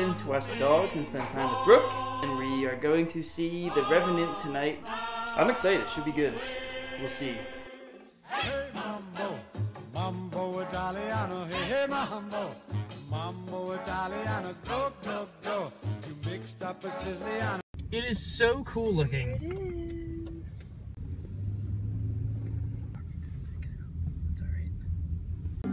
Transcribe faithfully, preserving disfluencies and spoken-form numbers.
in to watch the dogs and spend time with Brooke. And we are going to see The Revenant tonight. I'm excited. It should be good. We'll see. Hey mambo, mambo Italiano, hey hey mambo, mambo Italiano, go go go. You mixed up a Siciliano. It is so cool looking. It is. It's alright.